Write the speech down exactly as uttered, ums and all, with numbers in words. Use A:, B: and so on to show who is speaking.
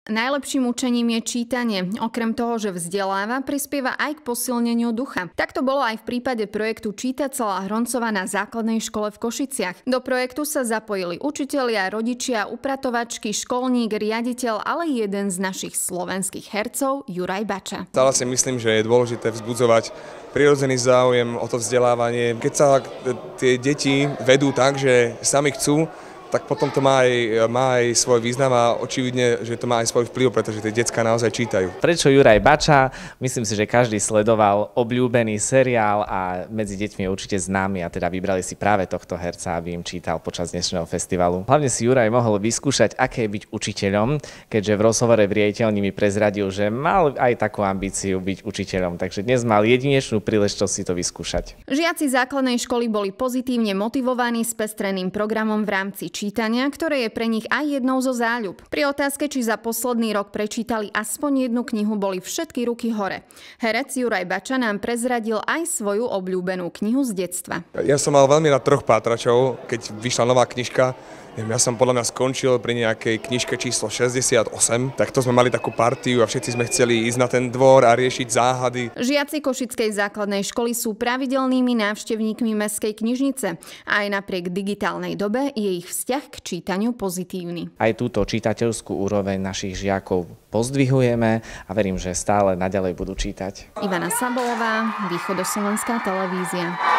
A: Najlepším učením je čítanie. Okrem toho, že vzdeláva, prispieva aj k posilneniu ducha. Tak to bolo aj v prípade projektu Číta celá Hroncová na základnej škole v Košiciach. Do projektu sa zapojili učitelia, rodičia, upratovačky, školník, riaditeľ, ale jeden z našich slovenských hercov, Juraj Bača.
B: Stále si myslím, že je dôležité vzbudzovať prirodzený záujem o to vzdelávanie. Keď sa tie deti vedú tak, že sami chcú, tak potom to má aj, má aj svoj význam a očividne, že to má aj svoj vplyv, pretože tie decká naozaj čítajú.
C: Prečo Juraj Bača? Myslím si, že každý sledoval obľúbený seriál a medzi deťmi je určite známy a teda vybrali si práve tohto herca, aby im čítal počas dnešného festivalu. Hlavne si Juraj mohol vyskúšať, aké je byť učiteľom, keďže v rozhovore v Riediteľni mi prezradil, že mal aj takú ambíciu byť učiteľom, takže dnes mal jedinečnú príležitosť si to vyskúšať.
A: Žiaci základnej školy boli pozitívne motivovaní spestreným programom v rámci čítania, ktoré je pre nich aj jednou zo záľub. Pri otázke, či za posledný rok prečítali aspoň jednu knihu, boli všetky ruky hore. Herec Juraj Bača nám prezradil aj svoju obľúbenú knihu z detstva.
B: Ja som mal veľmi na troch pátračov, keď vyšla nová knižka. Ja som podľa mňa skončil pri nejakej knižke číslo šesťdesiatosem, tak to sme mali takú partiu a všetci sme chceli ísť na ten dvor a riešiť záhady.
A: Žiaci Košickej základnej školy sú pravidelnými návštevníkmi mestskej knižnice a aj napriek digitálnej dobe je ich vzťah k čítaniu pozitívny.
C: Aj túto čitateľskú úroveň našich žiakov pozdvihujeme a verím, že stále naďalej budú čítať.
A: Ivana Sabolová, Východoslovenská televízia.